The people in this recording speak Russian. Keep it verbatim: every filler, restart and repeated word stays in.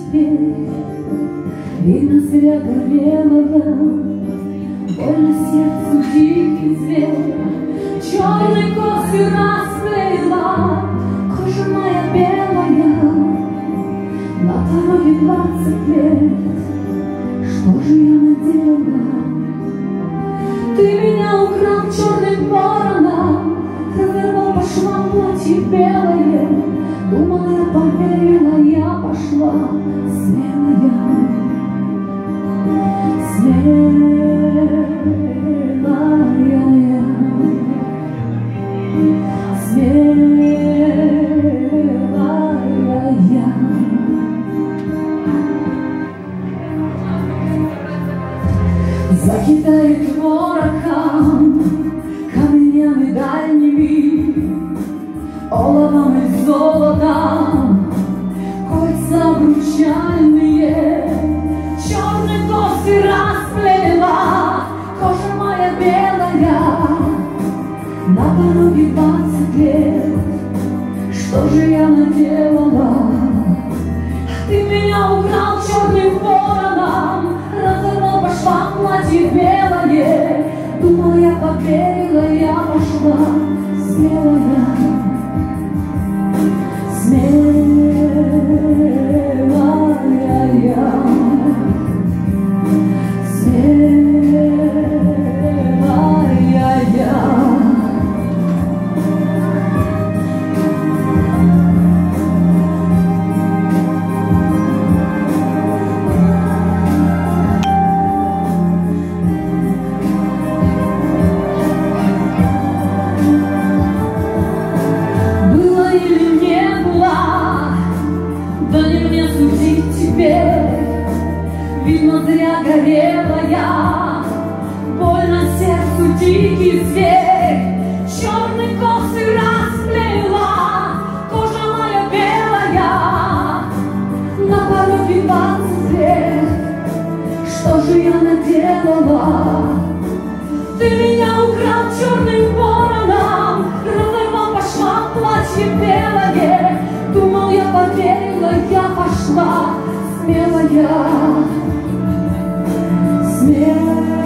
теперь, видно, зря горела я. Больно сердцу дикий зверь, черные косы расплела, кожа моя белая, на пороге двадцать лет. Что же я наделала? Ты меня украл черным вороном, разорвал по швам платье белое. Думала, я поверила, я пошла смелая, смелая я, смелая я. Закидает ворохом, камнями дальними, оловом и золотом, кольца обручальные, черные косы расплела, кожа моя белая, на пороге двадцать лет. Что же я наделала? Ты меня украл черным вороном, разорвал по швам платье белое. Думала, я поверила, я пошла смелая, смелая я, смелая я. Видно, зря горела я, больно сердцу дикий зверь, черные косы расплела, кожа моя белая, на пороге двадцать лет. Что же я наделала? Ты меня украл черным вороном, разорвал по швам платье белое. Думал, я поверила, я пошла смелая, смелая.